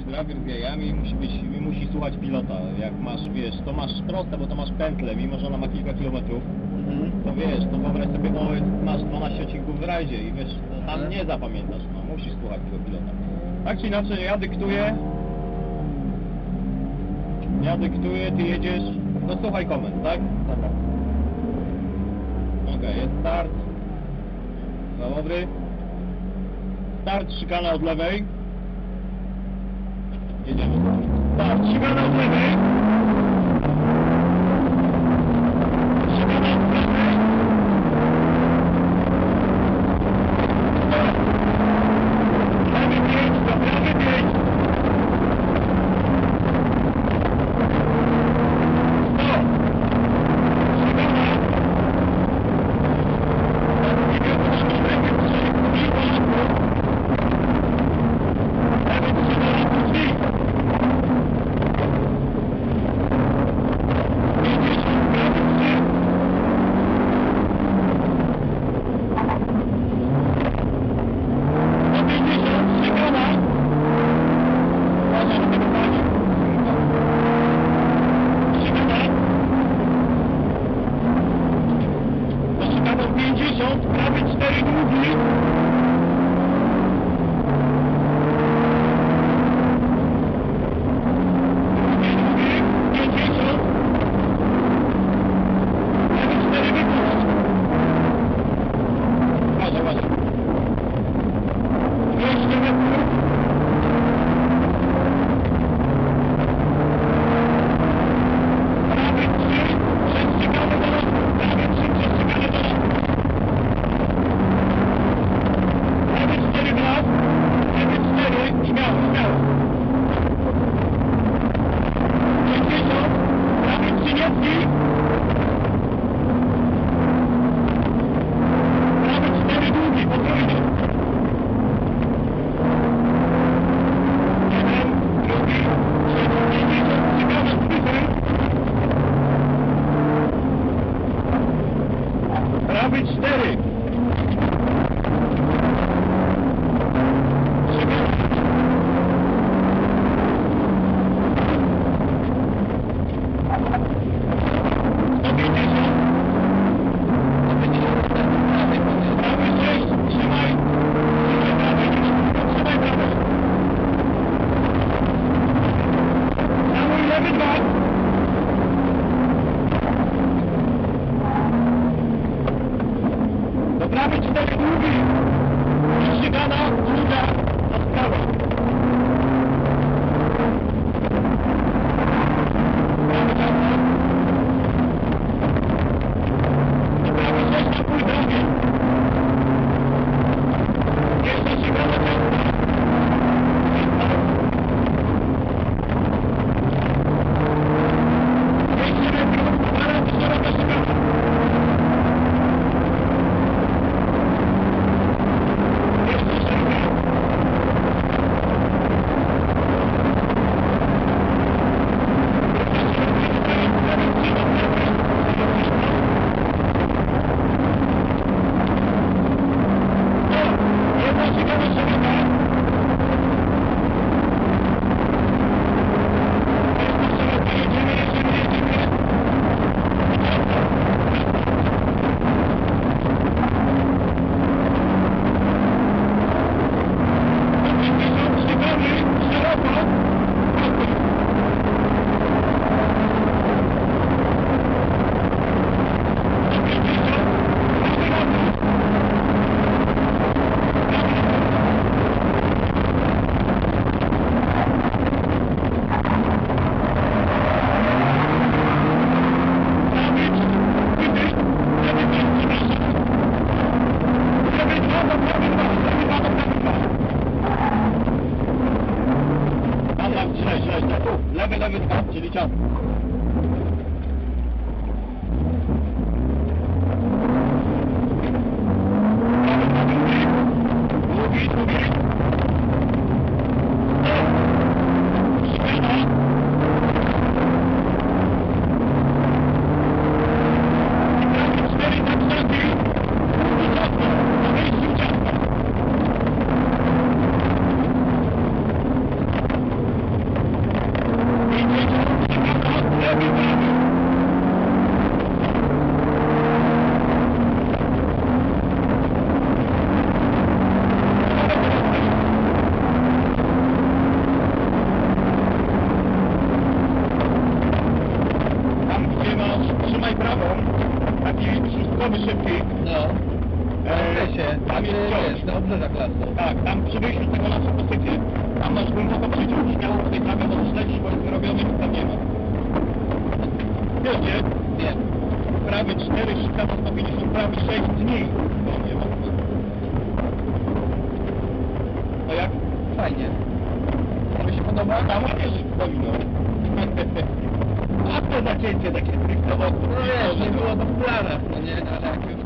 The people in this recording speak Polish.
drager z jajami, musi słuchać pilota. Jak masz, wiesz, to masz proste, bo to masz pętlę, mimo że ona ma kilka kilometrów, to wiesz, to wyobraź sobie, no masz 12 odcinków w rajdzie i wiesz, to tam nie zapamiętasz, no musisz słuchać tego pilota. Tak czy inaczej, ja dyktuję, ty jedziesz, no słuchaj komend, tak? Dobra. Okej, jest start. Dobry. Start, szykana od lewej. Jedziemy. Start, szykana od lewej. Szykana od lewej. Start. Prawy pięć, do prawy pięć. Stop. Szykana. Prawy 4 długi. Prawy 4. Prawy 4 długi. Ścigana, druga, na prawo. Prawy czarno. I prawy 6 na pół drogi. Jeszcze ścigana czarna. Jeszcze metrów, zaraz do szeroka ścigana. Lewy 2, czyli czas. przyciąć. jest, dobrze za klasą. Tak, tam przy wyjściu z tego lasu po sypie. Tam masz głęboko przyciąć. Śmiało po tej trawie możesz lecieć, bo jest wyrobiony i tam nie ma. Wiesz gdzie? Wiem. Prawy 4, szybka 150, prawy 6 dni. No nie ma. To jak? Fajnie. To mi się podoba? Tam ładnie, że powinno. A to zacięcie takie stricte No wiesz, nie było to w planach, no nie, ale jak już